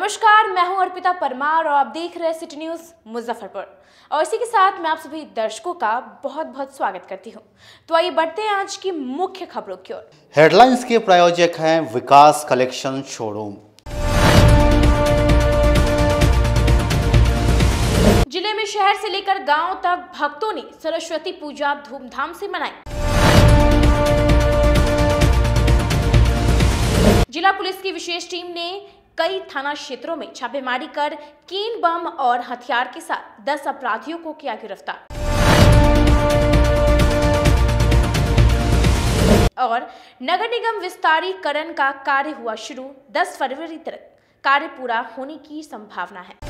नमस्कार, मैं हूं अर्पिता परमार और आप देख रहे हैं सिटी न्यूज मुजफ्फरपुर। और इसी के साथ मैं आप सभी दर्शकों का बहुत बहुत स्वागत करती हूं। तो आइए बढ़ते हैं आज की मुख्य खबरों की ओर। हेडलाइंस के प्रायोजक हैं विकास कलेक्शन शोरूम। जिले में शहर से लेकर गांव तक भक्तों ने सरस्वती पूजा धूमधाम से मनाई। जिला पुलिस की विशेष टीम ने कई थाना क्षेत्रों में छापेमारी कर कीन बम और हथियार के साथ 10 अपराधियों को किया गिरफ्तार। और नगर निगम विस्तारीकरण का कार्य हुआ शुरू, 10 फरवरी तक कार्य पूरा होने की संभावना है।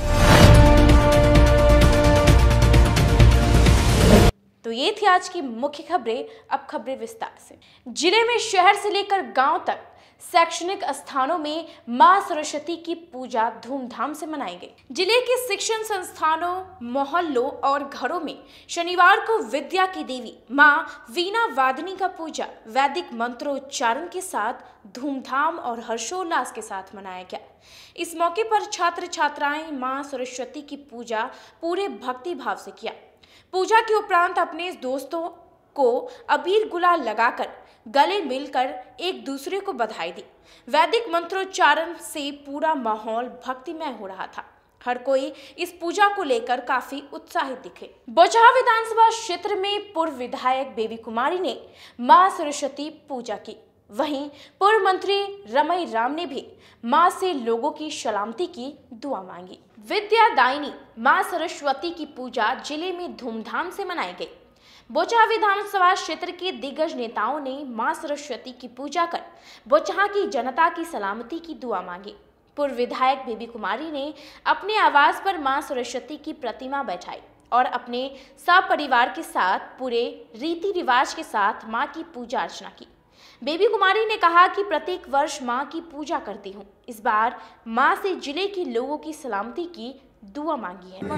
तो ये थी आज की मुख्य खबरें। अब खबरें विस्तार से। जिले में शहर से लेकर गांव तक शैक्षणिक स्थानों में मां सरस्वती की पूजा धूमधाम से मनाई गई। जिले के शिक्षण संस्थानों, मोहल्लों और घरों में शनिवार को विद्या की देवी मां वीणा वादिनी का पूजा वैदिक मंत्रोच्चारण के साथ धूमधाम और हर्षोल्लास के साथ मनाया गया। इस मौके पर छात्र छात्राएं मां सरस्वती की पूजा पूरे भक्ति भाव से किया। पूजा के उपरांत अपने दोस्तों को अबीर गुलाल लगाकर गले मिलकर एक दूसरे को बधाई दी। वैदिक मंत्रोच्चारण से पूरा माहौल भक्तिमय हो रहा था। हर कोई इस पूजा को लेकर काफी उत्साहित दिखे। बोचहा विधानसभा क्षेत्र में पूर्व विधायक बेबी कुमारी ने मां सरस्वती पूजा की। वहीं पूर्व मंत्री रमई राम ने भी मां से लोगों की सलामती की दुआ मांगी। विद्यादायिनी मां सरस्वती की पूजा जिले में धूमधाम से मनाई गई। बोचहा विधानसभा क्षेत्र के दिग्गज नेताओं ने मां सरस्वती की पूजा कर बोचहा की जनता की सलामती की दुआ मांगी। पूर्व विधायक बेबी कुमारी ने अपने आवास पर मां सरस्वती की प्रतिमा बैठाई और अपने सपरिवार के साथ पूरे रीति रिवाज के साथ मां की पूजा अर्चना की। बेबी कुमारी ने कहा कि प्रत्येक वर्ष मां की पूजा करती हूं। इस बार मां से जिले के लोगों की सलामती की दुआ मांगी है।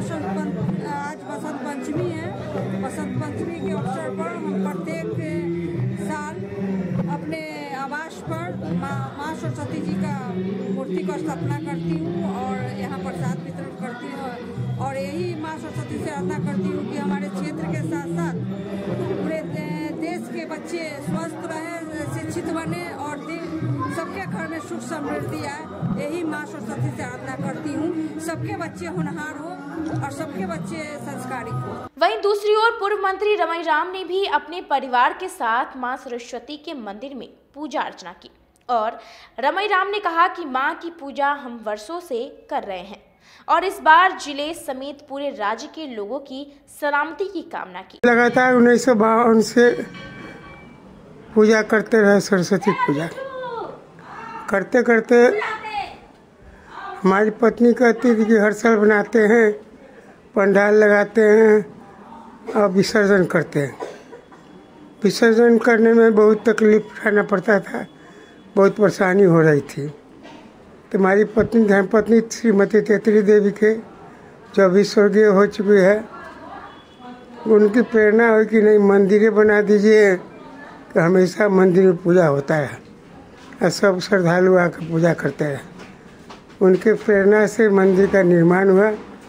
आज बसंत पंचमी है। बसंत पंचमी के अवसर पर हम प्रत्येक साल अपने आवास पर माँ सरस्वती जी का मूर्ति का स्थापना करती हूँ और यहाँ प्रसाद वितरण करती हूँ। और यही माँ सरस्वती से प्रार्थना करती हूँ कि हमारे क्षेत्र के साथ साथ पूरे देश के बच्चे स्वस्थ रहे, शिक्षित बने और सबके घर में सुख समृद्धि आए। यही माँ सरस्वती से प्रार्थना करती हूँ। सबके बच्चे होनहार हो और सबके बच्चे संस्कारिक हो। वहीं दूसरी ओर पूर्व मंत्री रमई राम ने भी अपने परिवार के साथ मां सरस्वती के मंदिर में पूजा अर्चना की और रमई राम ने कहा कि मां की पूजा हम वर्षों से कर रहे हैं और इस बार जिले समेत पूरे राज्य के लोगों की सलामती की कामना की। लगातार 1952 से पूजा करते रहे। सरस्वती पूजा करते करते हमारी पत्नी कहती थी कि हर साल बनाते हैं, पंडाल लगाते हैं और विसर्जन करते हैं। विसर्जन करने में बहुत तकलीफ उठाना पड़ता था, बहुत परेशानी हो रही थी। तो हमारी पत्नी धर्मपत्नी श्रीमती तेतरी देवी के जो अभी स्वर्गीय हो चुकी है, उनकी प्रेरणा हुई कि नहीं मंदिरें बना दीजिए कि हमेशा मंदिर में पूजा होता है और सब श्रद्धालु आकर पूजा करते हैं। उनके प्रेरणा से मंदिर का निर्माण हुआ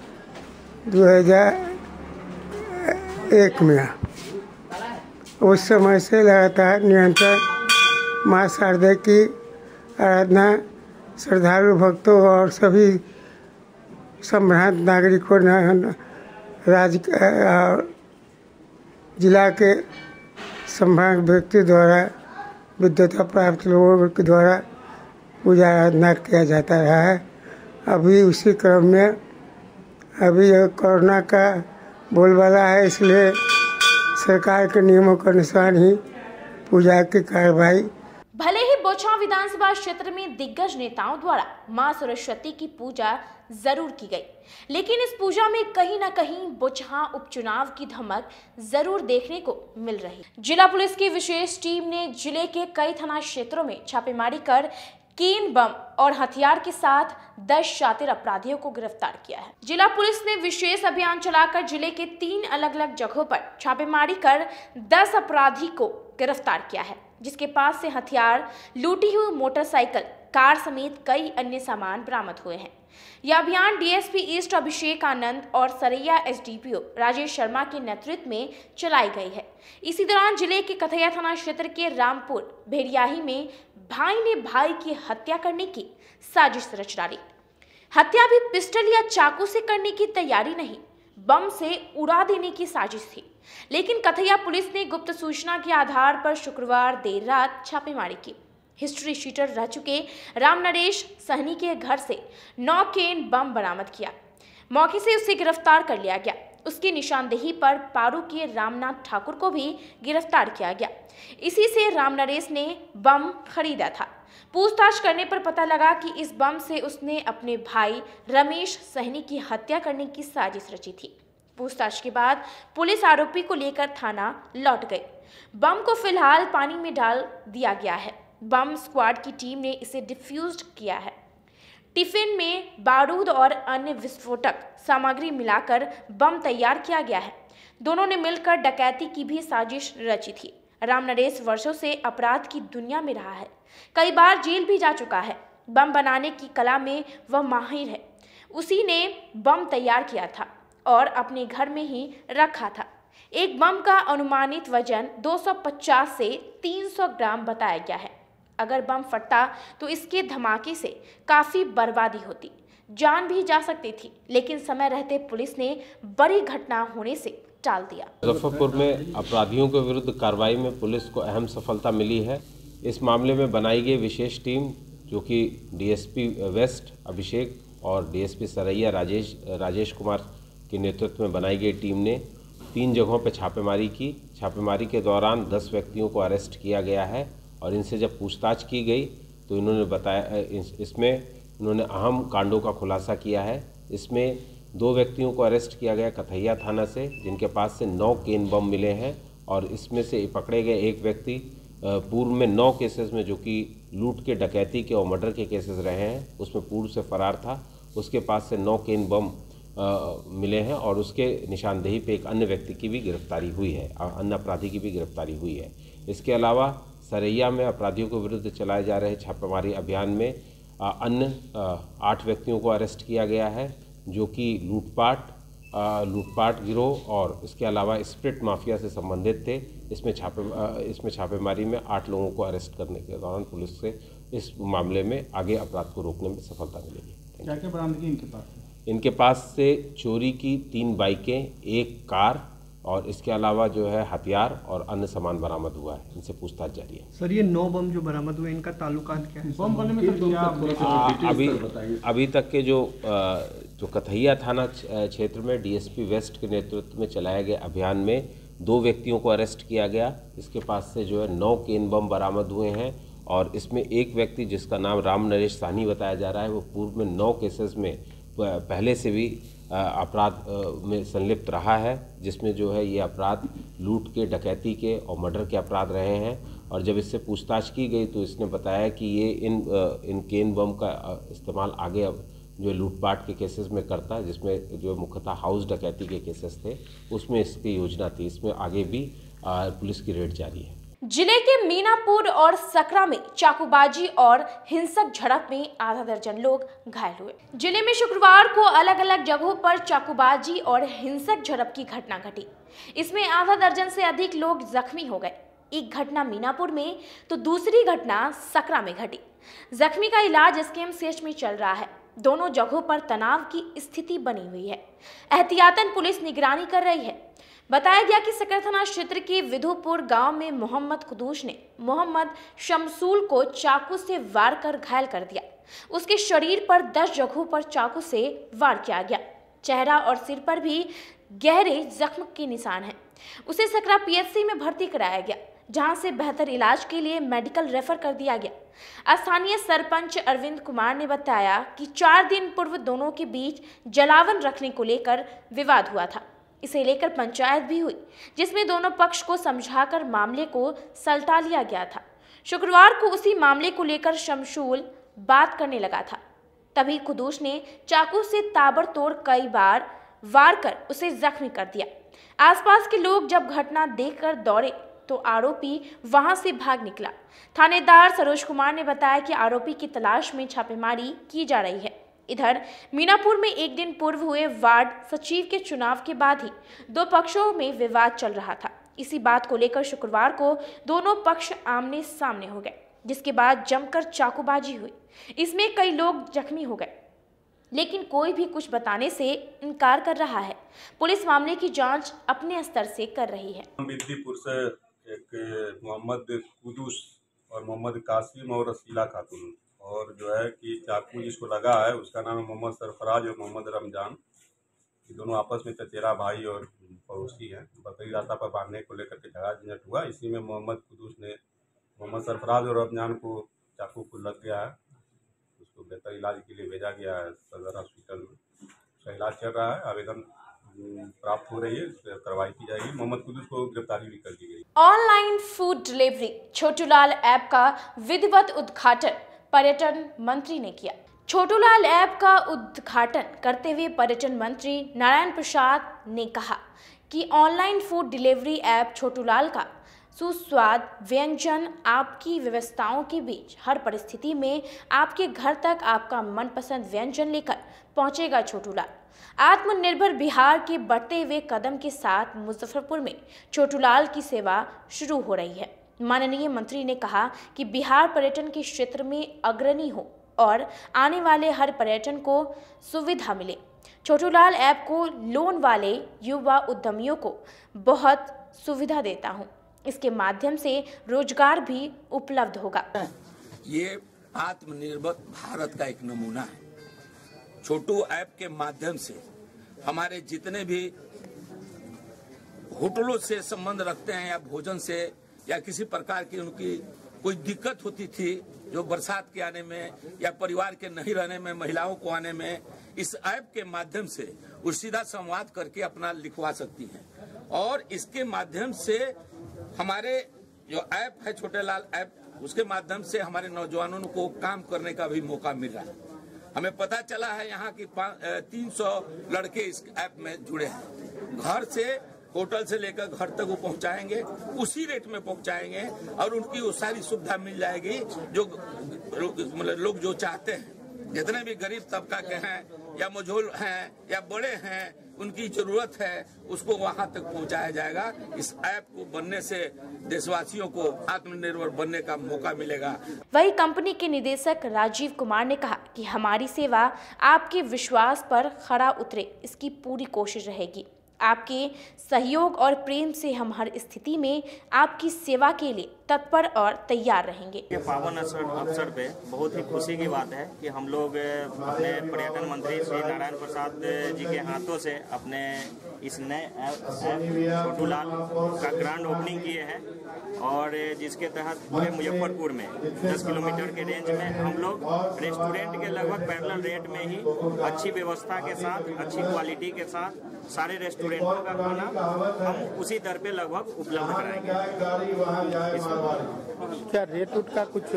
2001 में। उस समय से लगातार निरंतर माँ शारदा की आराधना श्रद्धालु भक्तों और सभी संभ्रांत नागरिकों जिला के संभ्रांत व्यक्ति द्वारा विद्वता प्राप्त लोगों के द्वारा पूजा आराधना किया जाता रहा है। अभी उसी क्रम में अभी कोरोना का बोलबाला है, इसलिए सरकार के नियमों के अनुसार ही पूजा की कार्रवाई। भले ही बोचहा विधानसभा क्षेत्र में दिग्गज नेताओं द्वारा मां सरस्वती की पूजा जरूर की गई, लेकिन इस पूजा में कहीं न कहीं बोचहा उपचुनाव की धमक जरूर देखने को मिल रही। जिला पुलिस की विशेष टीम ने जिले के कई थाना क्षेत्रों में छापेमारी कर कीन बम और हथियार के साथ 10 शातिर अपराधियों को गिरफ्तार किया है। जिला पुलिस ने विशेष अभियान चलाकर जिले के 3 अलग अलग जगहों पर छापेमारी कर 10 अपराधी को गिरफ्तार किया है, जिसके पास से हथियार, लूटी हुई मोटरसाइकिल, कार समेत कई अन्य सामान बरामद हुए हैं। यह अभियान डीएसपी ईस्ट अभिषेक आनंद और सरैया एसडीपीओ राजेश शर्मा के नेतृत्व में चलाई गई है। इसी दौरान जिले के कथैया थाना क्षेत्र के रामपुर भेड़ियाही में भाई ने भाई की हत्या करने की साजिश रच डाली। हत्या भी पिस्टल या चाकू से करने की तैयारी नहीं, बम से उड़ा देने की साजिश थी। लेकिन कथैया पुलिस ने गुप्त सूचना के आधार पर शुक्रवार देर रात छापेमारी की। हिस्ट्री शीटर रह चुके राम नरेश सहनी के घर से 9 केन बम बरामद किया। मौके से उसे गिरफ्तार कर लिया गया। उसकी निशानदेही पर पारू के रामनाथ ठाकुर को भी गिरफ्तार किया गया। इसी से राम नरेश ने बम खरीदा था। पूछताछ करने पर पता लगा कि इस बम से उसने अपने भाई रमेश सहनी की हत्या करने की साजिश रची थी। पूछताछ के बाद पुलिस आरोपी को लेकर थाना लौट गई। बम को फिलहाल पानी में डाल दिया गया है। बम स्क्वाड की टीम ने इसे डिफ्यूज किया है। टिफिन में बारूद और अन्य विस्फोटक सामग्री मिलाकर बम तैयार किया गया है। दोनों ने मिलकर डकैती की भी साजिश रची थी। राम नरेश वर्षों से अपराध की दुनिया में रहा है, कई बार जेल भी जा चुका है। बम बनाने की कला में वह माहिर है। उसी ने बम तैयार किया था और अपने घर में ही रखा था। एक बम का अनुमानित वजन 250 से 300 ग्राम बताया गया है। अगर बम फटता तो इसके धमाके से काफी बर्बादी होती, जान भी जा सकती थी, लेकिन समय रहते पुलिस ने बड़ी घटना होने से टाल दिया। मुजफ्फरपुर में अपराधियों के विरुद्ध कार्रवाई में पुलिस को अहम सफलता मिली है। इस मामले में बनाई गई विशेष टीम, जो कि डीएसपी वेस्ट अभिषेक और डीएसपी सरैया राजेश कुमार के नेतृत्व में बनाई गई टीम ने 3 जगहों पर छापेमारी की। छापेमारी के दौरान 10 व्यक्तियों को अरेस्ट किया गया है और इनसे जब पूछताछ की गई तो इन्होंने बताया, इसमें इन्होंने अहम कांडों का खुलासा किया है। इसमें 2 व्यक्तियों को अरेस्ट किया गया कथैया थाना से, जिनके पास से 9 केन बम मिले हैं और इसमें से पकड़े गए एक व्यक्ति पूर्व में 9 केसेस में, जो कि लूट के, डकैती के और मर्डर के केसेस रहे हैं, उसमें पूर्व से फरार था। उसके पास से 9 केन बम मिले हैं और उसके निशानदेही पे एक अन्य व्यक्ति की भी गिरफ्तारी हुई है, अन्य अपराधी की भी गिरफ्तारी हुई है। इसके अलावा सरैया में अपराधियों के विरुद्ध चलाए जा रहे छापेमारी अभियान में अन्य 8 व्यक्तियों को अरेस्ट किया गया है, जो कि लूटपाट गिरोह और इसके अलावा स्प्रिट माफिया से संबंधित थे। इसमें छापेमारी में 8 लोगों को अरेस्ट करने के दौरान पुलिस से इस मामले में आगे अपराध को रोकने में सफलता मिलेगी। क्या क्या बरामदगी इनके पास है? इनके पास से चोरी की 3 बाइकें, 1 कार और इसके अलावा जो है हथियार और अन्य सामान बरामद हुआ है। इनसे पूछताछ जारी है। सर, ये 9 बम जो बरामद हुए, इनका ताल्लुकात क्या है? बम बनने में अभी तक के जो कथैया थाना क्षेत्र में डीएसपी वेस्ट के नेतृत्व में चलाए गए अभियान में 2 व्यक्तियों को अरेस्ट किया गया। इसके पास से जो है 9 केन बम बरामद हुए हैं और इसमें एक व्यक्ति, जिसका नाम राम नरेश सहनी बताया जा रहा है, वो पूर्व में 9 केसेस में पहले से भी अपराध में संलिप्त रहा है, जिसमें जो है ये अपराध लूट के, डकैती के और मर्डर के अपराध रहे हैं। और जब इससे पूछताछ की गई तो इसने बताया कि ये इन केन बम का इस्तेमाल आगे अब जो लूटपाट के केसेस में करता है, जिसमें जो मुख्यतः हाउस डकैती के केसेस थे, उसमें इसकी योजना थी। इसमें आगे भी पुलिस की रेड जारी है। जिले के मीनापुर और सकरा में चाकूबाजी और हिंसक झड़प में आधा दर्जन लोग घायल हुए। जिले में शुक्रवार को अलग अलग जगहों पर चाकूबाजी और हिंसक झड़प की घटना घटी। इसमें आधा दर्जन से अधिक लोग जख्मी हो गए। एक घटना मीनापुर में तो दूसरी घटना सकरा में घटी। जख्मी का इलाज एसकेएमसीएच में चल रहा है। दोनों जगहों पर तनाव की स्थिति बनी हुई है। एहतियातन पुलिस निगरानी कर रही है। बताया गया कि सकरा थाना क्षेत्र के विधुपुर गांव में मोहम्मद कुदूस ने मोहम्मद शमसूल को चाकू से वार कर घायल कर दिया। उसके शरीर पर 10 जगहों पर चाकू से वार किया गया। चेहरा और सिर पर भी गहरे जख्म के निशान हैं। उसे सकरा पीएचसी में भर्ती कराया गया, जहां से बेहतर इलाज के लिए मेडिकल रेफर कर दिया गया। स्थानीय सरपंच अरविंद कुमार ने बताया कि 4 दिन पूर्व दोनों के बीच जलावन रखने को लेकर विवाद हुआ था। इसे लेकर पंचायत भी हुई, जिसमें दोनों पक्ष को समझाकर मामले को सलटा लिया गया था। शुक्रवार को उसी मामले को लेकर शमसूल बात करने लगा था। तभी कुदूस ने चाकू से ताबड़तोड़ कई बार वार कर उसे जख्मी कर दिया। आसपास के लोग जब घटना देखकर दौड़े तो आरोपी वहां से भाग निकला। थानेदार सरोज कुमार ने बताया कि आरोपी की तलाश में छापेमारी की जा रही है। इधर मीनापुर में एक दिन पूर्व हुए वार्ड सचिव के चुनाव के बाद ही दो पक्षों में विवाद चल रहा था। इसी बात को लेकर शुक्रवार को दोनों पक्ष आमने सामने हो गए, जिसके बाद जमकर चाकूबाजी हुई। इसमें कई लोग जख्मी हो गए, लेकिन कोई भी कुछ बताने से इनकार कर रहा है। पुलिस मामले की जांच अपने स्तर से कर रही है। मिर्दीपुर से एक मोहम्मद कुदूस और मोहम्मद कासिम और रसीला खातून, और जो है कि चाकू जिसको लगा है उसका नाम है मोहम्मद सरफराज और मोहम्मद रमजान। ये दोनों आपस में चचेरा भाई और पड़ोसी हैं। बकरी रास्ता पर बांधने को लेकर के झगड़ा झंझट हुआ। इसी में मोहम्मद कुदूस ने मोहम्मद सरफराज और रमजान को चाकू को लग गया है। उसको बेहतर इलाज के लिए भेजा गया है सदर हॉस्पिटल में। उसका इलाज चल रहा है। आवेदन प्राप्त हो रही है, इस पर कार्रवाई की जाएगी। मोहम्मद कुदूस को गिरफ्तारी भी कर दी गई। Online food delivery Chhotulal app का विधिवत उद्घाटन पर्यटन मंत्री ने किया। छोटूलाल ऐप का उद्घाटन करते हुए पर्यटन मंत्री नारायण प्रसाद ने कहा कि online food delivery app Chhotulal का सुस्वाद व्यंजन आपकी व्यवस्थाओं के बीच हर परिस्थिति में आपके घर तक आपका मनपसंद व्यंजन लेकर पहुंचेगा। छोटूलाल आत्मनिर्भर बिहार के बढ़ते हुए कदम के साथ मुजफ्फरपुर में छोटूलाल की सेवा शुरू हो रही है। माननीय मंत्री ने कहा कि बिहार पर्यटन के क्षेत्र में अग्रणी हो और आने वाले हर पर्यटन को सुविधा मिले। छोटूलाल ऐप को लोन वाले युवा उद्यमियों को बहुत सुविधा देता हूं। इसके माध्यम से रोजगार भी उपलब्ध होगा। ये आत्मनिर्भर भारत का एक नमूना है। छोटू ऐप के माध्यम से हमारे जितने भी होटलों से संबंध रखते हैं या भोजन से या किसी प्रकार की उनकी कोई दिक्कत होती थी जो बरसात के आने में या परिवार के नहीं रहने में, महिलाओं को आने में, इस ऐप के माध्यम से वो सीधा संवाद करके अपना लिखवा सकती हैं। और इसके माध्यम से हमारे जो ऐप है छोटेलाल ऐप, उसके माध्यम से हमारे नौजवानों को काम करने का भी मौका मिल रहा है। हमें पता चला है यहाँ की 300 लड़के इस ऐप में जुड़े हैं। घर से होटल से लेकर घर तक वो पहुंचाएंगे, उसी रेट में पहुंचाएंगे और उनकी वो सारी सुविधा मिल जाएगी जो मतलब लोग जो चाहते हैं। जितने भी गरीब तबका के हैं या मजहूल हैं या बड़े हैं, उनकी जरूरत है उसको वहां तक पहुंचाया जाएगा। इस ऐप को बनने से देशवासियों को आत्मनिर्भर बनने का मौका मिलेगा। वही कंपनी के निदेशक राजीव कुमार ने कहा कि हमारी सेवा आपके विश्वास पर खरा उतरे, इसकी पूरी कोशिश रहेगी। आपके सहयोग और प्रेम से हम हर स्थिति में आपकी सेवा के लिए तत्पर और तैयार रहेंगे। पावन अवसर पे बहुत ही खुशी की बात है कि हम लोग अपने पर्यटन मंत्री श्री नारायण प्रसाद जी के हाथों से अपने इस नए ऐप छोटूलाल का ग्रैंड ओपनिंग किए हैं और जिसके तहत पूरे मुजफ्फरपुर में 10 किलोमीटर के रेंज में हम लोग रेस्टोरेंट के लगभग पैरेलल रेट में ही अच्छी व्यवस्था के साथ, अच्छी क्वालिटी के साथ सारे रेस्टोरेंटों का खाना हम उसी दर पे लगभग उपलब्ध कराएंगे। क्या रेट उट का कुछ?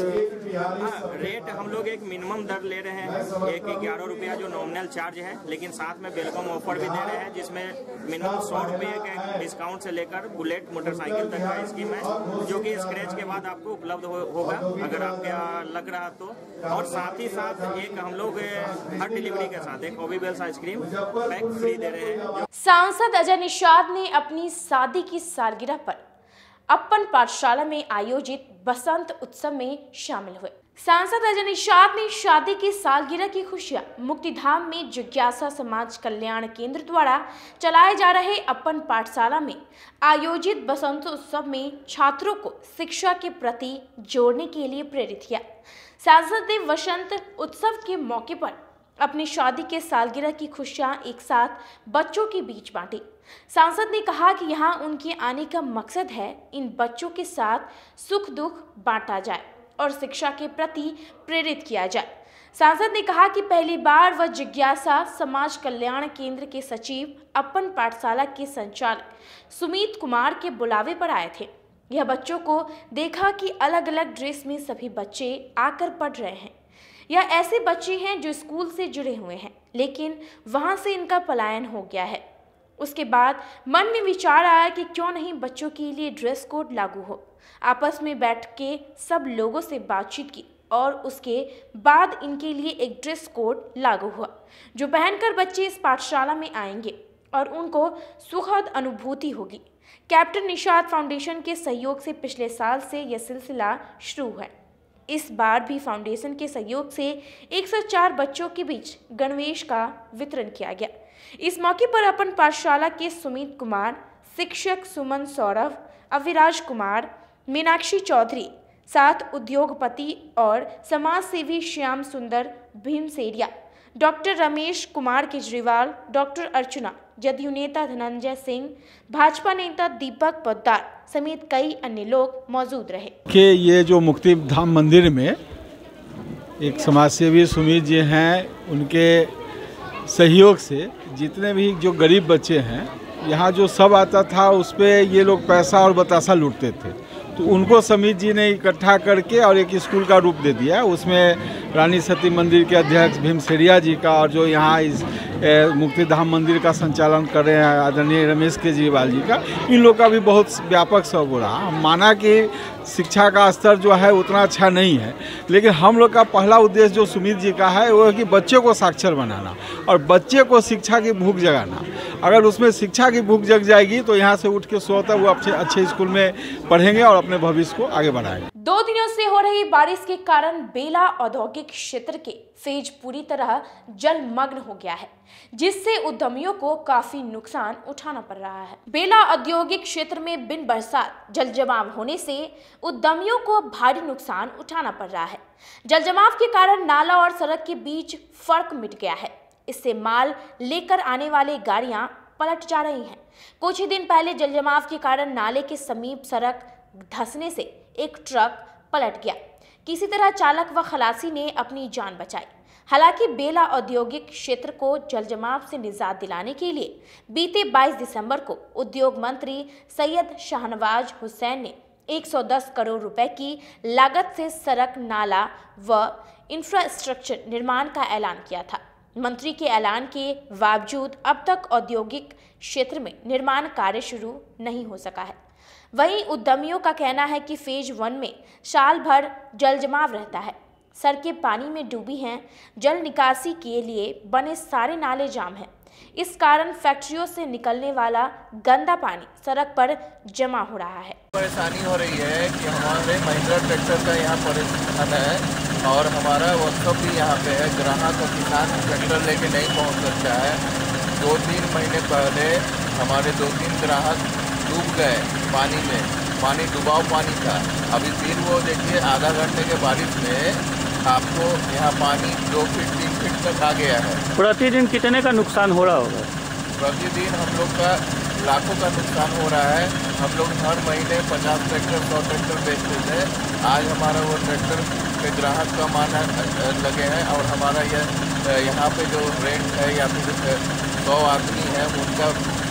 रेट हम लोग एक मिनिमम दर ले रहे हैं, एक 11 रुपया जो नॉमिनल चार्ज है, लेकिन साथ में वेलकम ऑफर भी दे रहे हैं जिसमें मिनिमम 100 रुपये के डिस्काउंट से लेकर बुलेट मोटरसाइकिल तक का स्कीम है जो कि स्क्रैच के बाद आपको उपलब्ध होगा अगर आपके लग रहा तो। और साथ ही साथ एक हम लोग हर डिलीवरी के साथ एक हॉबीबेल्स आइसक्रीम पैक फ्री दे रहे हैं। सांसद अजय निषाद ने अपनी शादी की सालगिरह पर अपन पाठशाला में आयोजित बसंत उत्सव में शामिल हुए। सांसद अजय निषाद ने शादी की सालगिरह की खुशियां मुक्तिधाम में जिज्ञासा समाज कल्याण केंद्र द्वारा चलाए जा रहे अपन पाठशाला में आयोजित बसंत उत्सव में छात्रों को शिक्षा के प्रति जोड़ने के लिए प्रेरित किया। सांसद ने बसंत उत्सव के मौके पर अपनी शादी के सालगिरह की खुशियां एक साथ बच्चों के बीच बांटी। सांसद ने कहा कि यहां उनके आने का मकसद है इन बच्चों के साथ सुख दुख बांटा जाए और शिक्षा के प्रति प्रेरित किया जाए। सांसद ने कहा कि पहली बार वह जिज्ञासा समाज कल्याण केंद्र के सचिव अपन पाठशाला के संचालक सुमित कुमार के बुलावे पर आए थे। यह बच्चों को देखा कि अलग अलग ड्रेस में सभी बच्चे आकर पढ़ रहे हैं। यह ऐसे बच्चे हैं जो स्कूल से जुड़े हुए हैं लेकिन वहां से इनका पलायन हो गया है। उसके बाद मन में विचार आया कि क्यों नहीं बच्चों के लिए ड्रेस कोड लागू हो। आपस में बैठ के सब लोगों से बातचीत की और उसके बाद इनके लिए एक ड्रेस कोड लागू हुआ जो पहनकर बच्चे इस पाठशाला में आएंगे और उनको सुखद अनुभूति होगी। कैप्टन निषाद फाउंडेशन के सहयोग से पिछले साल से यह सिलसिला शुरू है। इस बार भी फाउंडेशन के सहयोग से 104 बच्चों के बीच गणवेश का वितरण किया गया। इस मौके पर अपन पाठशाला के सुमित कुमार, शिक्षक सुमन सौरभ, अविराज कुमार, मीनाक्षी चौधरी, साथ उद्योगपति और समाज सेवी श्याम सुंदर भीमसेरिया, डॉक्टर रमेश कुमार केजरीवाल, डॉक्टर अर्चना, जदयू नेता धनंजय सिंह, भाजपा नेता दीपक पोद्दार समेत कई अन्य लोग मौजूद रहे। कि ये जो मुक्ति धाम मंदिर में एक समाजसेवी सुमित जी हैं, उनके सहयोग से जितने भी जो गरीब बच्चे हैं यहाँ जो सब आता था उस पर ये लोग पैसा और बतासा लूटते थे, तो उनको सुमित जी ने इकट्ठा करके और एक स्कूल का रूप दे दिया। उसमें रानी सती मंदिर के अध्यक्ष भीमसेरिया जी का और जो यहाँ इस मुक्ति धाम मंदिर का संचालन कर रहे हैं आदरणीय रमेश केजरीवाल जी का, इन लोग का भी बहुत व्यापक सहयोग रहा। माना कि शिक्षा का स्तर जो है उतना अच्छा नहीं है, लेकिन हम लोग का पहला उद्देश्य जो सुमित जी का है वो है कि बच्चे को साक्षर बनाना और बच्चे को शिक्षा की भूख जगाना। अगर उसमें शिक्षा की भूख जग जाएगी तो यहाँ से उठ के स्वतः वो अच्छे स्कूल में पढ़ेंगे और अपने भविष्य को आगे बढ़ाएंगे। 2 दिनों से हो रही बारिश के कारण बेला औद्योगिक क्षेत्र के फेज पूरी तरह जलमग्न हो गया है, जिससे उद्यमियों को काफी नुकसान उठाना पड़ रहा है। बेला औद्योगिक क्षेत्र में बिन बरसात जल जमाव होने से उद्यमियों को भारी नुकसान उठाना पड़ रहा है। जल जमाव के कारण नाला और सड़क के बीच फर्क मिट गया है। इससे माल लेकर आने वाली गाड़ियां पलट जा रही हैं। कुछ ही दिन पहले जल जमाव के कारण नाले के समीप सड़क धंसने से एक ट्रक पलट गया। किसी तरह चालक व खलासी ने अपनी जान बचाई। हालांकि बेला औद्योगिक क्षेत्र को जल जमाव से निजात दिलाने के लिए बीते 22 दिसंबर को उद्योग मंत्री सैयद शाहनवाज हुसैन ने 110 करोड़ रुपए की लागत से सड़क, नाला व इंफ्रास्ट्रक्चर निर्माण का ऐलान किया था। मंत्री के ऐलान के बावजूद अब तक औद्योगिक क्षेत्र में निर्माण कार्य शुरू नहीं हो सका है। वहीं उद्यमियों का कहना है कि फेज 1 में साल भर जल जमाव रहता है। सड़कें पानी में डूबी हैं। जल निकासी के लिए बने सारे नाले जाम हैं। इस कारण फैक्ट्रियों से निकलने वाला गंदा पानी सड़क पर जमा हो रहा है। परेशानी हो रही है कि हमारे महिंद्रा ट्रैक्टर का यहाँ परेशान है और हमारा वर्कशॉप भी यहाँ पे है। ग्राहक और किसान ट्रैक्टर लेके नहीं पहुँच सकता है। 2-3 महीने पहले हमारे 2-3 ग्राहक डूब गए पानी में। पानी डुबाव पानी था। अभी फिर वो देखिए आधा घंटे के बारिश में आपको यहाँ पानी 2 फीट 3 फीट तक आ गया है। प्रतिदिन कितने का नुकसान हो रहा होगा? प्रतिदिन हम लोग का लाखों का नुकसान हो रहा है। हम लोग हर महीने 50 ट्रैक्टर 100 ट्रैक्टर बेचते थे। आज हमारा वो ट्रैक्टर पे ग्राहक कम आना लगे हैं और हमारा यहाँ पे जो रेंट है या फिर 100 आदमी है उनका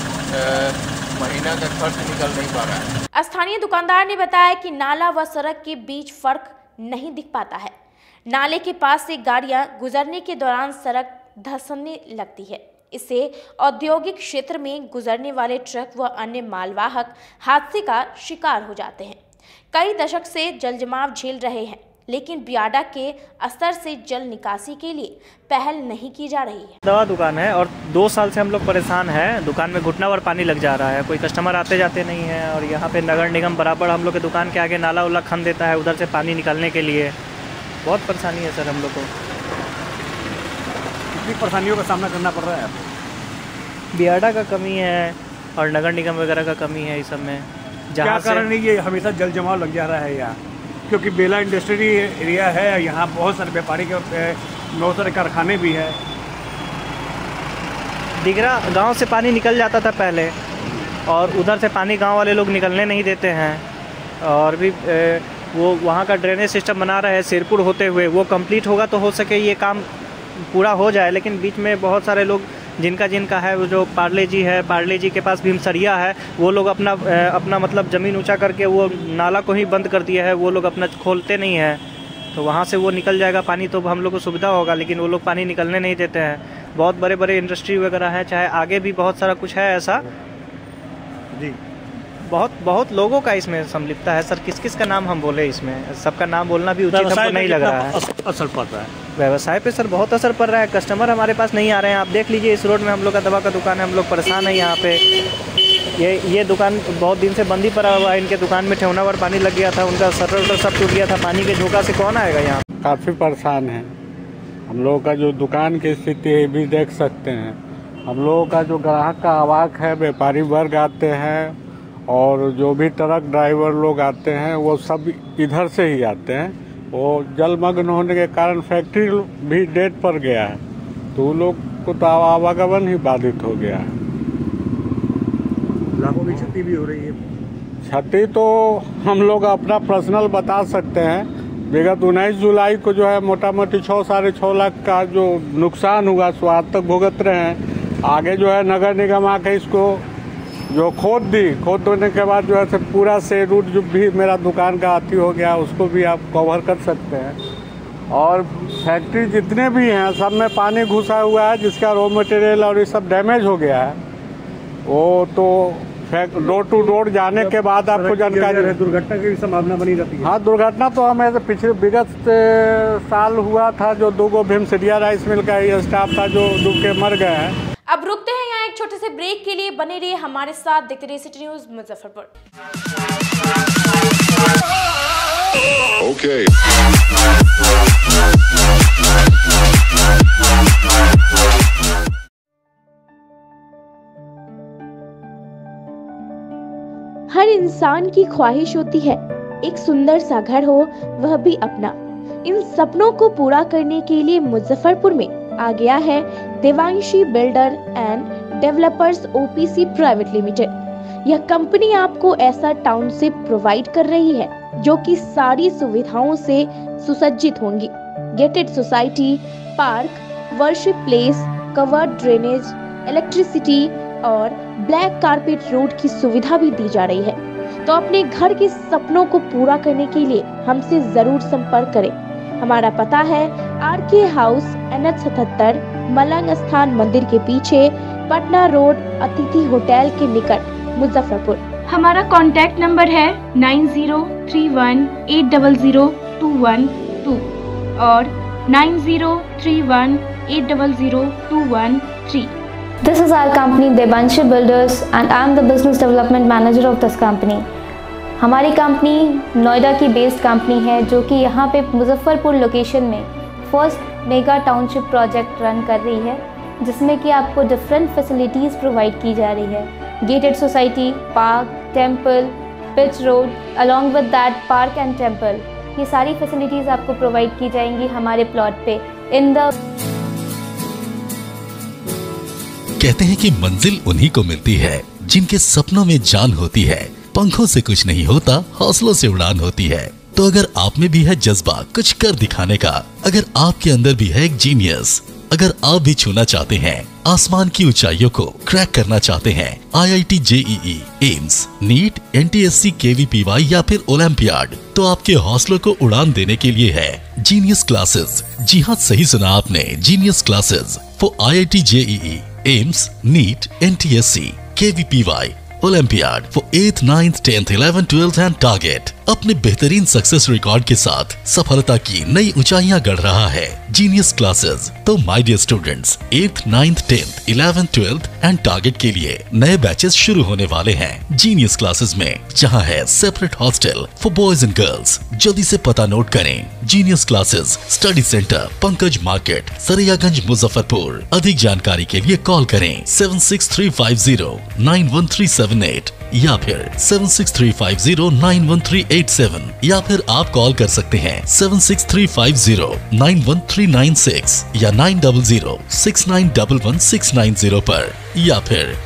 महीना का खर्च निकल नहीं पा रहा है। स्थानीय दुकानदार ने बताया कि नाला व सड़क के बीच फर्क नहीं दिख पाता है। नाले के पास से गाड़ियां गुजरने के दौरान सड़क धंसने लगती है। इससे औद्योगिक क्षेत्र में गुजरने वाले ट्रक व अन्य मालवाहक हादसे का शिकार हो जाते हैं। कई दशक से जल जमाव झेल रहे हैं, लेकिन बियाडा के स्तर से जल निकासी के लिए पहल नहीं की जा रही है। दवा दुकान है और 2 साल से हम लोग परेशान हैं। दुकान में घुटना भर पानी लग जा रहा है। कोई कस्टमर आते जाते नहीं है और यहाँ पे नगर निगम बराबर हम लोग के दुकान के आगे नाला उला खन देता है उधर से पानी निकालने के लिए। बहुत परेशानी है सर हम लोग को। कितनी परेशानियों का सामना करना पड़ रहा है? बियाडा का कमी है और नगर निगम वगैरह का कमी है इस सब में। क्या कारण है ये हमेशा जल जमाव लग जा रहा है यहाँ? क्योंकि बेला इंडस्ट्री एरिया है, यहाँ बहुत सारे व्यापारी के बहुत सारे कारखाने भी है। दिगरा गांव से पानी निकल जाता था पहले और उधर से पानी गांव वाले लोग निकलने नहीं देते हैं। और भी वो वहाँ का ड्रेनेज सिस्टम बना रहे हैं सिरपुर होते हुए, वो कंप्लीट होगा तो हो सके ये काम पूरा हो जाए। लेकिन बीच में बहुत सारे लोग जिनका है वो जो पार्ले जी है, पार्ले जी के पास भीमसरिया है, वो लोग अपना मतलब ज़मीन ऊंचा करके वो नाला को ही बंद कर दिया है। वो लोग अपना खोलते नहीं हैं तो वहाँ से वो निकल जाएगा पानी तो हम लोग को सुविधा होगा, लेकिन वो लोग पानी निकलने नहीं देते हैं। बहुत बड़े बड़े इंडस्ट्री वगैरह है, चाहे आगे भी बहुत सारा कुछ है ऐसा जी। बहुत लोगों का इसमें सम्मिलितता है सर। किस किस का नाम हम बोले, इसमें सबका नाम बोलना भी उचित हमको नहीं लग रहा है। असर पड़ रहा है व्यवसाय पे सर, बहुत असर पड़ रहा है। कस्टमर हमारे पास नहीं आ रहे हैं। आप देख लीजिए इस रोड में हम लोग का दवा का दुकान है, हम लोग परेशान है यहाँ पे। ये दुकान बहुत दिन से बंद ही पड़ा हुआ है। इनके दुकान में ठेवना पर पानी लग गया था, उनका शटर वटर सब टूट गया था। पानी के झोंका से कौन आएगा यहाँ? काफ़ी परेशान है हम लोगों का। जो दुकान की स्थिति है भी देख सकते हैं। हम लोगों का जो ग्राहक का आवाक है, व्यापारी वर्ग आते हैं और जो भी ट्रक ड्राइवर लोग आते हैं वो सब इधर से ही आते हैं। वो जलमग्न होने के कारण फैक्ट्री भी डेट पर गया है, तो उन लोग को तो आवागमन ही बाधित हो गया है। लाखों की क्षति भी हो रही है। क्षति तो हम लोग अपना पर्सनल बता सकते हैं। विगत 19 जुलाई को जो है मोटा मोटी 6-6.5 लाख का जो नुकसान हुआ सो आज तक भुगत रहे हैं। आगे जो है नगर निगम आके इसको जो खोद देने के बाद जो है पूरा से रूट जो भी मेरा दुकान का आती हो गया उसको भी आप कवर कर सकते हैं। और फैक्ट्री जितने भी हैं सब में पानी घुसा हुआ है, जिसका रॉ मटेरियल और ये सब डैमेज हो गया है। वो तो डोर टू डोर जाने के बाद आपको जानकारी है। दुर्घटना की संभावना बनी रहती है। हाँ, दुर्घटना तो हमें पिछले विगत साल हुआ था, जो 2 भीमसरिया राइस मिल का ही स्टाफ था जो डूब के मर गए हैं। अब रुकते हैं यहाँ एक छोटे से ब्रेक के लिए। बने रहिए हमारे साथ, देखते रहिए सिटी न्यूज़ मुजफ्फरपुर। Okay. हर इंसान की ख्वाहिश होती है एक सुंदर सा घर हो, वह भी अपना। इन सपनों को पूरा करने के लिए मुजफ्फरपुर में आ गया है Devanshi builder and developers OPC private limited. यह कंपनी आपको ऐसा टाउनशिप प्रोवाइड कर रही है जो कि सारी सुविधाओं से सुसज्जित होंगी। Gated society, park, worship place, covered drainage, electricity और ब्लैक कारपेट रोड की सुविधा भी दी जा रही है। तो अपने घर के सपनों को पूरा करने के लिए हमसे जरूर संपर्क करें। हमारा पता है आरके हाउस, NH 77, मलंग स्थान मंदिर के पीछे, पटना रोड, अतिथि होटल के निकट, मुजफ्फरपुर। हमारा कॉन्टैक्ट नंबर है 9031800212 और 9031800213। This is our company Devanshi Builders and I am the Business Development Manager of this company. हमारी कंपनी नोएडा की बेस्ड कंपनी है जो कि यहाँ पे मुजफ्फरपुर लोकेशन में first mega township project run कर रही है, जिसमें कि आपको डिफरेंट फैसिलिटीज़ प्रोवाइड की जा रही है। Gated society, park, temple, pitch road, along with that park and temple, ये सारी फैसिलिटीज़ आपको प्रोवाइड की जाएंगी हमारे प्लॉट पे। कहते हैं कि मंजिल उन्हीं को मिलती है जिनके सपनों में जान होती है। पंखों से कुछ नहीं होता, हौसलों से उड़ान होती है। तो अगर आप में भी है जज्बा कुछ कर दिखाने का, अगर आपके अंदर भी है एक जीनियस, अगर आप भी छूना चाहते हैं आसमान की ऊंचाइयों को, क्रैक करना चाहते हैं IIT JEE, AIIMS, NEET, NTSC, KVPY या फिर ओलंपियाड, तो आपके हौसलों को उड़ान देने के लिए है जीनियस क्लासेस। जी हाँ, सही सुना आपने, genius classes for IIT JEE, AIIMS, NEET, NTSC, KVPY, olympiad for 8th, 9th, 10th, 11th, 12th and target. अपने बेहतरीन सक्सेस रिकॉर्ड के साथ सफलता की नई ऊंचाइयां गढ़ रहा है जीनियस क्लासेस। तो my dear students, 8th, 9th, 10th, 11th, 12th and target के लिए नए बैचेस शुरू होने वाले हैं जीनियस क्लासेस में, जहां है separate hostel for boys and girls. जल्दी से पता नोट करें, genius classes, study centre, Pankaj market, Saraiyaganj, Muzaffarpur. अधिक जानकारी के लिए कॉल करें 7635091378 या फिर 7635091387 या फिर आप कॉल कर सकते हैं 7635091396 या 9006911690 पर या फिर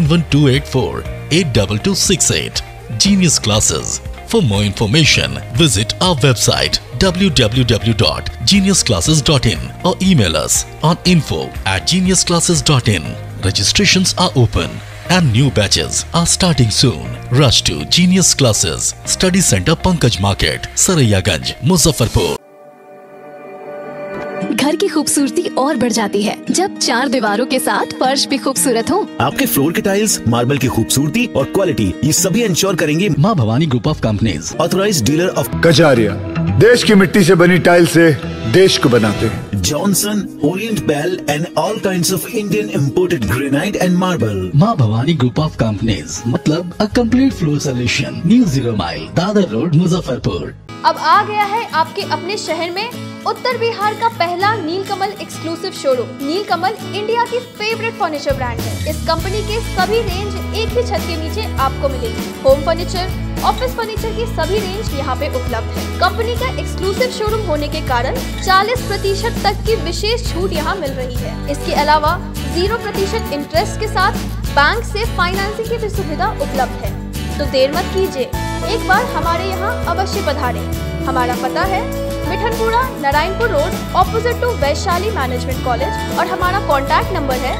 9128482268। Genius Classes. For more information, visit our website www.geniusclasses.in or email us on info@geniusclasses.in. Registrations are open and new batches are starting soon. Rush to Genius Classes, Study Center, Pankaj Market, Saraiyaganj, Muzaffarpur. घर की खूबसूरती और बढ़ जाती है जब 4 दीवारों के साथ फर्श भी खूबसूरत हो। आपके फ्लोर के टाइल्स, मार्बल की खूबसूरती और क्वालिटी, ये सभी इंश्योर करेंगे Maa Bhavani group of companies, authorised dealer of Kajaria. देश की मिट्टी से बनी टाइल से देश को बनाते हैं। Johnson, Orient Bell and all kinds of Indian imported granite and marble. माँ भवानी ग्रुप ऑफ कंपनीज, मतलब a complete floor solution, new 0 mile, Dadar road, Muzaffarpur. अब आ गया है आपके अपने शहर में उत्तर बिहार का पहला Nilkamal exclusive showroom. Nilkamal India की फेवरेट फर्नीचर ब्रांड है। इस कंपनी के सभी रेंज एक ही छत के नीचे आपको मिलेगी। होम फर्नीचर, ऑफिस फर्नीचर की सभी रेंज यहाँ पे उपलब्ध है। कंपनी का एक्सक्लूसिव शोरूम होने के कारण 40% तक की विशेष छूट यहाँ मिल रही है। इसके अलावा 0% इंटरेस्ट के साथ बैंक से फाइनेंसिंग की भी सुविधा उपलब्ध है। तो देर मत कीजिए, एक बार हमारे यहाँ अवश्य पधारें। हमारा पता है Mithanpura, Narayanpur road, opposite to Vaishali management college और हमारा कॉन्टैक्ट नंबर है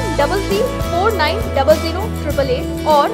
9334900888 और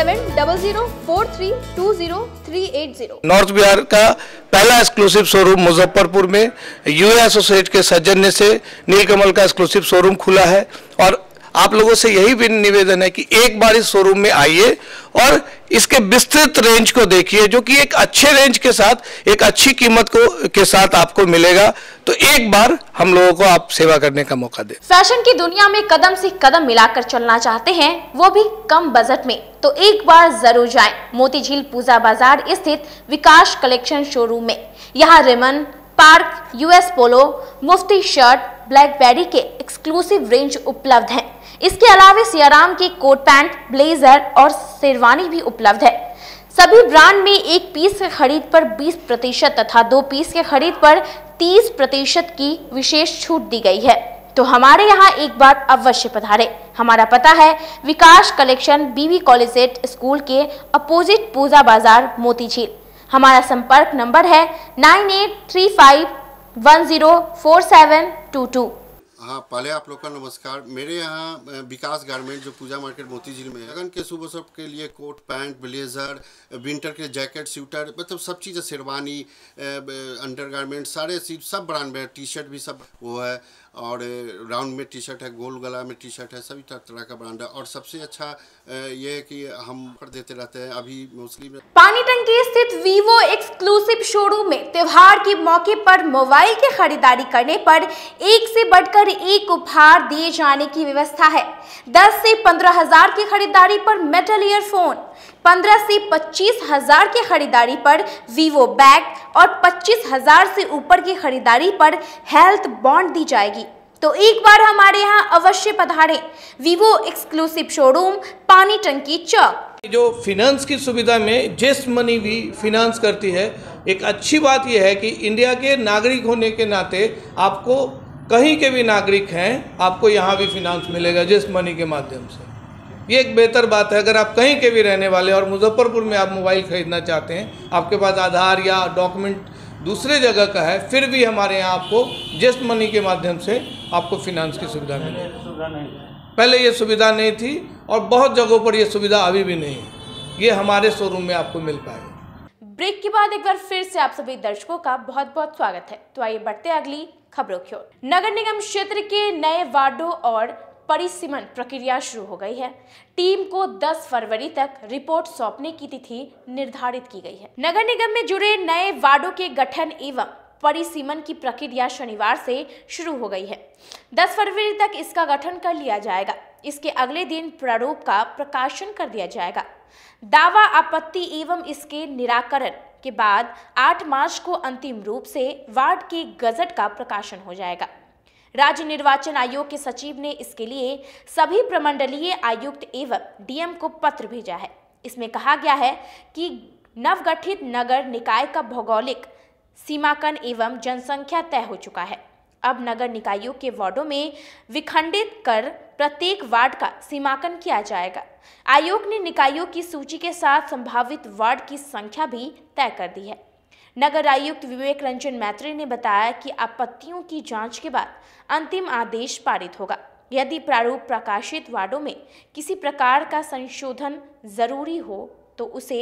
7004320380। नॉर्थ बिहार का पहला एक्सक्लूसिव शोरूम मुजफ्फरपुर में यूए एसोसिएट के सौजन्य से नीलकमल का एक्सक्लूसिव शोरूम खुला है और आप लोगों से यही भी निवेदन है कि एक बार इस शोरूम में आइए और इसके विस्तृत रेंज को देखिए, जो कि एक अच्छे रेंज के साथ एक अच्छी कीमत के साथ आपको मिलेगा। तो एक बार हम लोगों को आप सेवा करने का मौका दें। फैशन की दुनिया में कदम से कदम मिलाकर चलना चाहते हैं, वो भी कम बजट में, तो एक बार जरूर जाएं मोतीझील पूजा बाजार स्थित विकास कलेक्शन शोरूम में। यहाँ रिमन, park, US polo, Mufti shirt, blackberry के एक्सक्लूसिव रेंज उपलब्ध हैं। इसके अलावा सियाराम के कोट पैंट, ब्लेजर और शेरवानी भी उपलब्ध है। सभी ब्रांड में 1 पीस के खरीद पर 20% तथा 2 पीस के खरीद पर 30% की विशेष छूट दी गई है। तो हमारे यहाँ एक बार अवश्य पधारे। हमारा पता है Vikas collection, B B college school के अपोजिट पूजा बाजार, मोतीझील। हमारा संपर्क नंबर है 9835104722। हाँ, पहले आप लोग का नमस्कार। मेरे यहाँ विकास गारमेंट जो पूजा मार्केट मोतीझील में है, लगन के शुभ अवसर के लिए कोट पैंट, ब्लेजर, विंटर के जैकेट, स्वेटर, मतलब सब चीज़ें, शेरवानी, अंडर गारमेंट, सारे सब ब्रांड में, टी शर्ट भी सब वो है। और राउंड में टी शर्ट है, गोल गला में टी शर्ट है, सभी तरह का ब्रांड है। और सबसे अच्छा ये है कि हम कर देते रहते हैं। अभी मोस्टली पानी टंकी स्थित वीवो एक्सक्लूसिव शोरूम में त्योहार के मौके पर मोबाइल की खरीदारी करने पर एक से बढ़कर एक उपहार दिए जाने की व्यवस्था है। 10 से 15 हजार की खरीदारी पर मेटल ईयरफोन, 15 से 25 हजार की खरीदारी पर वीवो बैग और 25 हजार से ऊपर की खरीदारी पर हेल्थ बॉन्ड दी जाएगी। तो एक बार हमारे यहाँ अवश्य पधारें। वीवो एक्सक्लूसिव शोरूम, पानी टंकी चौक। जो फिनांस की सुविधा में जेस्ट मनी भी फिनांस करती है। एक अच्छी बात यह है कि इंडिया के नागरिक होने के नाते आपको कहीं के भी नागरिक हैं, आपको यहाँ भी फिनांस मिलेगा जेस्ट मनी के माध्यम से। ये एक बेहतर बात है। अगर आप कहीं के भी रहने वाले और मुजफ्फरपुर में आप मोबाइल खरीदना चाहते हैं, आपके पास आधार या डॉक्यूमेंट दूसरे जगह का है, फिर भी हमारे यहाँ आपको जेस्ट मनी के माध्यम से आपको फिनांस की सुविधा मिलेगी। पहले ये सुविधा नहीं थी और बहुत जगहों पर ये सुविधा अभी भी नहीं है। ये हमारे शोरूम में आपको मिल पाएगा। ब्रेक के बाद एक बार फिर से आप सभी दर्शकों का बहुत बहुत स्वागत है। तो आइए बढ़ते अगली खबरों की ओर। नगर निगम क्षेत्र के नए वार्डों और परिसीमन प्रक्रिया शुरू हो गई है। टीम को 10 फरवरी तक रिपोर्ट सौंपने की तिथि निर्धारित की गई है। नगर निगम में जुड़े नए वार्डों के गठन एवं परिसीमन की प्रक्रिया शनिवार से शुरू हो गई है। 10 फरवरी तक इसका गठन कर लिया जाएगा। इसके अगले दिन प्रारूप का प्रकाशन कर दिया जाएगा। दावा, आपत्ति एवं इसके निराकरण के बाद 8 मार्च को अंतिम रूप से वार्ड के गजट का प्रकाशन हो जाएगा। राज्य निर्वाचन आयोग के सचिव ने इसके लिए सभी प्रमंडलीय आयुक्त एवं डीएम को पत्र भेजा है। इसमें कहा गया है कि नवगठित नगर निकाय का भौगोलिक सीमांकन एवं जनसंख्या तय हो चुका है। अब नगर निकायों के वार्डों में विखंडित कर प्रत्येक वार्ड का सीमांकन किया जाएगा। आयोग ने निकायों की सूची के साथ संभावित वार्ड की संख्या भी तय कर दी है। नगर आयुक्त विवेक रंजन मैत्री ने बताया कि आपत्तियों की जांच के बाद अंतिम आदेश पारित होगा। यदि प्रारूप प्रकाशित वार्डों में किसी प्रकार का संशोधन जरूरी हो तो उसे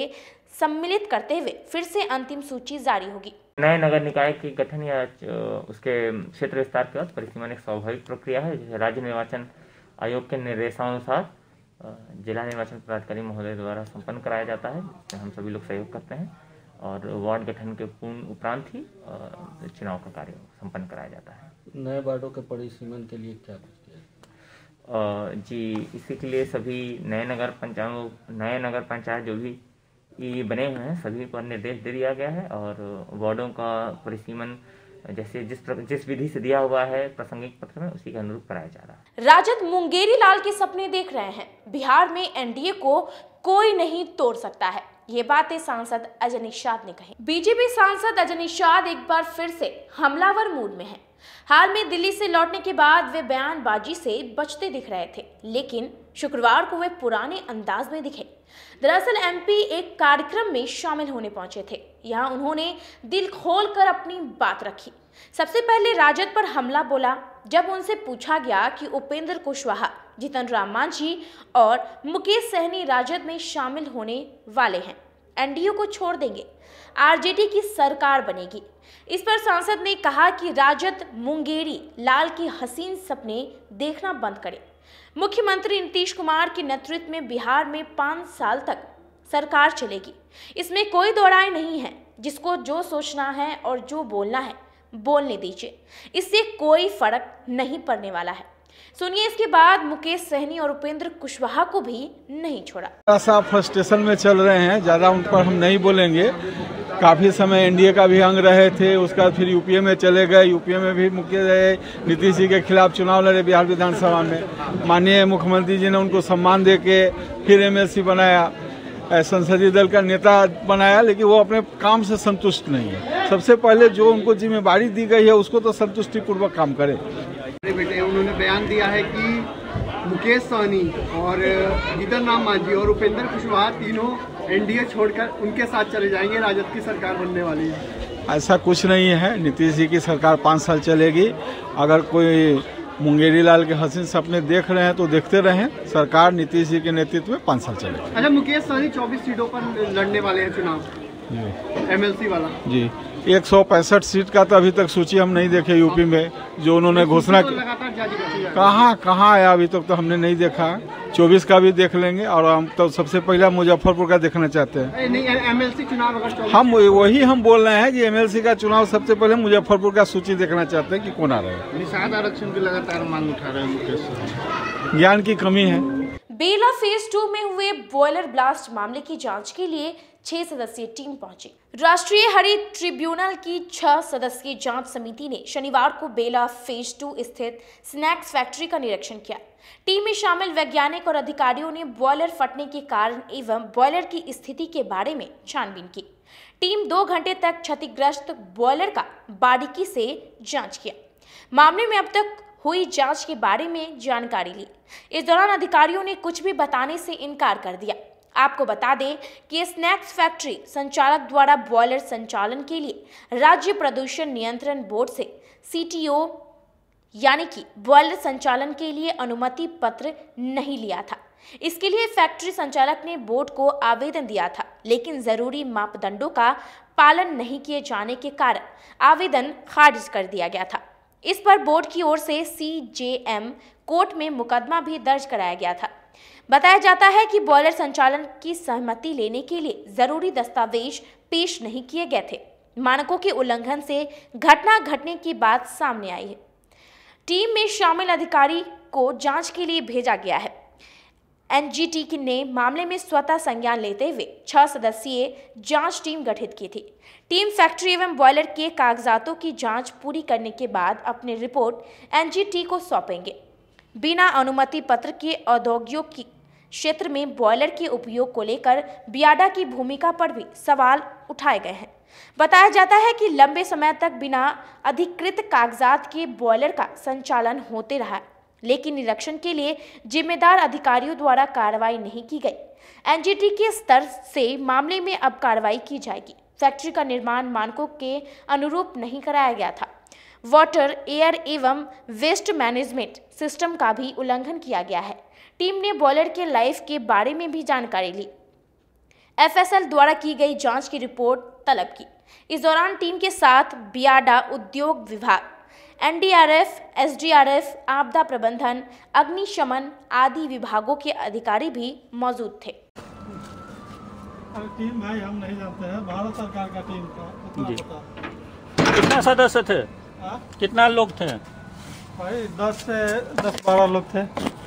सम्मिलित करते हुए फिर से अंतिम सूची जारी होगी। नए नगर निकाय के गठन या उसके क्षेत्र विस्तार के बाद परिसीमन एक स्वाभाविक प्रक्रिया है, जिसे राज्य निर्वाचन आयोग के निर्देशानुसार जिला निर्वाचन पदाधिकारी महोदय द्वारा संपन्न कराया जाता है, जिसमें हम सभी लोग सहयोग करते हैं और वार्ड गठन के पूर्ण उपरांत ही चुनाव का कार्य संपन्न कराया जाता है। नए वार्डों के परिसीमन के लिए क्या कुछ किया जी, इसी के लिए सभी नए नगर पंचायत जो भी बने हुए हैं सभी पर निर्देश दे दिया गया है और वार्डों का परिसीमन जैसे जिस विधि से दिया हुआ है प्रासंगिक पत्र में उसी के अनुरूप कराया जा रहा है। राजद मुंगेरी लाल के सपने देख रहे हैं। बिहार में एनडीए को कोई नहीं तोड़ सकता है, ये बातें सांसद अजय निषाद ने कही। बीजेपी सांसद अजय निषाद एक बार फिर से हमलावर मूड में हैं। हाल में दिल्ली से लौटने के बाद वे बयानबाजी से बचते दिख रहे थे, लेकिन शुक्रवार को वे पुराने अंदाज में दिखे। दरअसल एमपी एक कार्यक्रम में शामिल होने पहुंचे थे। यहां उन्होंने दिल खोलकर अपनी बात रखी। सबसे पहले राजद पर हमला बोला। जब उनसे पूछा गया कि उपेंद्र कुशवाहा, जीतन राम मांझी और मुकेश सहनी राजद में शामिल होने वाले हैं, एनडीए को छोड़ देंगे, आरजेडी की सरकार बनेगी, इस पर सांसद ने कहा कि राजद मुंगेरी लाल की हसीन सपने देखना बंद करे। मुख्यमंत्री नीतीश कुमार के नेतृत्व में बिहार में 5 साल तक सरकार चलेगी, इसमें कोई दो राय नहीं है। जिसको जो सोचना है और जो बोलना है बोलने दीजिए, इससे कोई फर्क नहीं पड़ने वाला है। सुनिए इसके बाद मुकेश सहनी और उपेंद्र कुशवाहा को भी नहीं छोड़ा। ऐसा फ्रस्ट्रेशन में चल रहे हैं, ज़्यादा उन पर हम नहीं बोलेंगे। काफ़ी समय एनडीए का भी अंग रहे थे, उसका फिर यूपीए में चले गए, यूपीए में भी मुख्य रहे, नीतीश जी के खिलाफ चुनाव लड़े बिहार विधानसभा में। माननीय मुख्यमंत्री जी ने उनको सम्मान दे के फिर एमएलसी बनाया, संसदीय दल का नेता बनाया, लेकिन वो अपने काम से संतुष्ट नहीं है। सबसे पहले जो उनको जिम्मेदारी दी गई है उसको तो संतुष्टिपूर्वक काम करे। बेटे उन्होंने बयान दिया है कि मुकेश सहनी और जीतन राम मांझी और उपेंद्र कुशवाहा तीनों एनडीए छोड़कर उनके साथ चले जाएंगे, राजद की सरकार बनने वाली है। ऐसा कुछ नहीं है, नीतीश जी की सरकार 5 साल चलेगी। अगर कोई मुंगेरी लाल के हसीन सपने देख रहे हैं तो देखते रहें, सरकार नीतीश जी के नेतृत्व में 5 साल चलेगी। अच्छा, मुकेश सहनी 24 सीटों पर लड़ने वाले हैं चुनाव, एमएलसी वाला जी। 165 सीट का तो अभी तक सूची हम नहीं देखे यूपी में, जो उन्होंने घोषणा की। कहाँ आया अभी तक तो हमने नहीं देखा। 24 का भी देख लेंगे और हम तो सबसे पहले मुजफ्फरपुर का देखना चाहते हैं। नहीं, एमएलसी चुनाव अगर हम बोल रहे हैं कि एमएलसी का चुनाव सबसे पहले मुजफ्फरपुर का सूची देखना चाहते हैं कि कौन आ रहा है। निषाद आरक्षण की लगातार मांग उठा रहे हैं मुकेश। ज्ञान की कमी है। बेला फेज 2 में हुए बॉयलर ब्लास्ट मामले की जांच के लिए 6 सदस्यीय टीम पहुंची। राष्ट्रीय हरित ट्रिब्यूनल की 6 सदस्यीय जांच समिति ने शनिवार को बेला फेज 2 स्थित स्नैक्स फैक्ट्री का निरीक्षण किया। टीम में शामिल वैज्ञानिक और अधिकारियों ने बॉयलर फटने के कारण एवं बॉयलर की स्थिति के बारे में छानबीन की। टीम 2 घंटे तक क्षतिग्रस्त बॉयलर का बारीकी से जांच किया। मामले में अब तक हुई जांच के बारे में जानकारी ली। इस दौरान अधिकारियों ने कुछ भी बताने से इनकार कर दिया। आपको बता दें कि स्नैक्स फैक्ट्री संचालक द्वारा बॉयलर संचालन के लिए राज्य प्रदूषण नियंत्रण बोर्ड से सीटीओ यानी कि बॉयलर संचालन के लिए अनुमति पत्र नहीं लिया था। इसके लिए फैक्ट्री संचालक ने बोर्ड को आवेदन दिया था, लेकिन जरूरी मापदंडों का पालन नहीं किए जाने के कारण आवेदन खारिज कर दिया गया था। इस पर बोर्ड की ओर से सीजेएम कोर्ट में मुकदमा भी दर्ज कराया गया था। बताया जाता है कि बॉयलर संचालन की सहमति लेने के लिए जरूरी दस्तावेज पेश नहीं किए गए थे। मानकों के उल्लंघन से घटना घटने की बात सामने आई है। टीम में शामिल अधिकारी को जांच के लिए भेजा गया है। एनजीटी ने मामले में स्वतः संज्ञान लेते हुए 6 सदस्यीय जांच टीम गठित की थी। टीम फैक्ट्री एवं बॉयलर के कागजातों की जांच पूरी करने के बाद अपनी रिपोर्ट एनजीटी को सौंपेंगे। बिना अनुमति पत्र के औद्योगिक क्षेत्र में बॉयलर के उपयोग को लेकर बियाडा की भूमिका पर भी सवाल उठाए गए हैं। बताया जाता है कि लंबे समय तक बिना अधिकृत कागजात के बॉयलर का संचालन होते रहा, लेकिन निरीक्षण के लिए जिम्मेदार अधिकारियों द्वारा कार्रवाई नहीं की गई। एनजीटी के स्तर से मामले में अब कार्रवाई की जाएगी। फैक्ट्री का निर्माण मानकों के अनुरूप नहीं कराया गया था। वाटर, एयर एवं वेस्ट मैनेजमेंट सिस्टम का भी उल्लंघन किया गया है। टीम ने बॉयलर के लाइफ के बारे में भी जानकारी ली। FSL द्वारा की गई जांच की रिपोर्ट तलब की। इस दौरान टीम के साथ बियाडा उद्योग विभाग, NDRF, SDRF, आपदा प्रबंधन, अग्निशमन आदि विभागों के अधिकारी भी मौजूद थे। टीम भाई हम नहीं जानते हैं, भारत सरकार का टीम था। जी। कितने सदस्य थे? कितना लोग थे? भाई 10 से 12 लोग थे।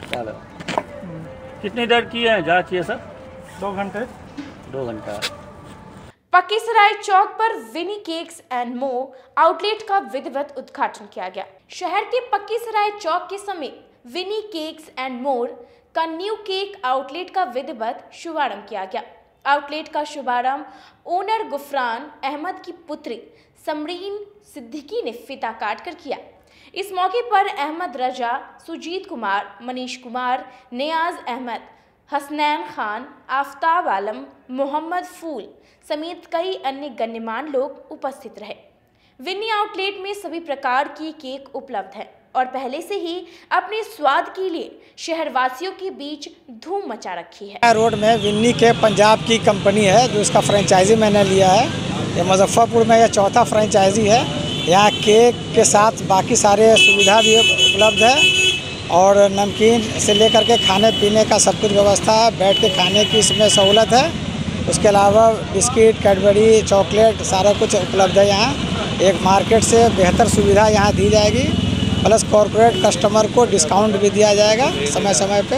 कितनी देर की है जांच ये सब? 2 घंटे। 2 घंटा। पक्कीसराय चौक पर Winni cakes and more outlet का विधिवत उद्घाटन किया गया। शहर के पक्कीसराय चौक के समीप विनी केक्स एंड मोर का न्यू केक आउटलेट का विधिवत शुभारंभ किया गया। आउटलेट का शुभारंभ ओनर गुफरान अहमद की पुत्री समरीन सिद्दीकी ने फीता काटकर किया। इस मौके पर अहमद रजा, सुजीत कुमार, मनीष कुमार, नियाज अहमद, हसनैन खान, आफ्ताब आलम, मोहम्मद फूल समेत कई अन्य गण्यमान्य लोग उपस्थित रहे। विनी आउटलेट में सभी प्रकार की केक उपलब्ध है और पहले से ही अपने स्वाद के लिए शहरवासियों के बीच धूम मचा रखी है। रोड में विन्नी के पंजाब की कंपनी है जो इसका फ्रेंचाइजी मैंने लिया है। ये मुजफ्फरपुर में यह चौथा फ्रेंचाइजी है। यहाँ केक के साथ बाकी सारे सुविधा भी उपलब्ध है और नमकीन से लेकर के खाने पीने का सब कुछ व्यवस्था है। बैठ के खाने की इसमें सहूलत है। उसके अलावा बिस्किट, कैडबरी, चॉकलेट सारा कुछ उपलब्ध है। यहाँ एक मार्केट से बेहतर सुविधा यहाँ दी जाएगी, प्लस कॉर्पोरेट कस्टमर को डिस्काउंट भी दिया जाएगा समय समय पे।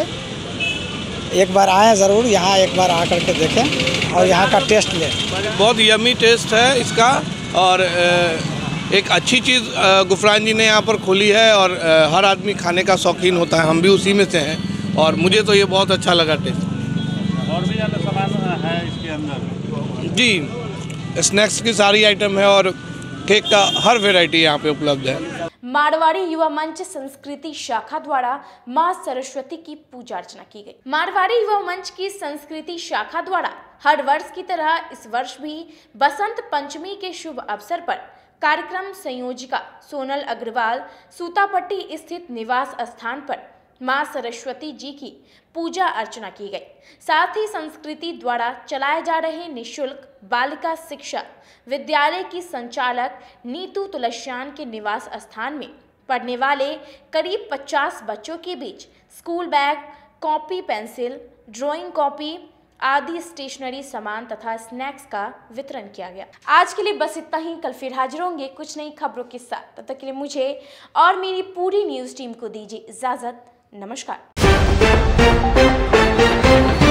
एक बार आएँ ज़रूर, यहाँ एक बार आकर के देखें और यहाँ का टेस्ट लें। बहुत यमी टेस्ट है इसका और एक अच्छी चीज़ गुफरान जी ने यहाँ पर खोली है और हर आदमी खाने का शौकीन होता है। हम भी उसी में से हैं और मुझे तो ये बहुत अच्छा लगा टेस्ट। और भी ज़्यादा सामान है इसके अंदर? जी, स्नैक्स की सारी आइटम है और केक का हर वेराइटी यहाँ पे उपलब्ध है। मारवाड़ी युवा मंच संस्कृति शाखा द्वारा मां सरस्वती की पूजा अर्चना की गई। मारवाड़ी युवा मंच की संस्कृति शाखा द्वारा हर वर्ष की तरह इस वर्ष भी बसंत पंचमी के शुभ अवसर पर कार्यक्रम संयोजिका सोनल अग्रवाल सूतापट्टी स्थित निवास स्थान पर मां सरस्वती जी की पूजा अर्चना की गई। साथ ही संस्कृति द्वारा चलाए जा रहे निःशुल्क बालिका शिक्षा विद्यालय की संचालक नीतू तुलसियान के निवास स्थान में पढ़ने वाले करीब 50 बच्चों के बीच school bag, copy, pencil, drawing copy आदि स्टेशनरी सामान तथा स्नैक्स का वितरण किया गया। आज के लिए बस इतना ही। कल फिर हाजिर होंगे कुछ नई खबरों के साथ। तब तक के लिए मुझे और मेरी पूरी न्यूज़ टीम को दीजिए इजाजत। नमस्कार।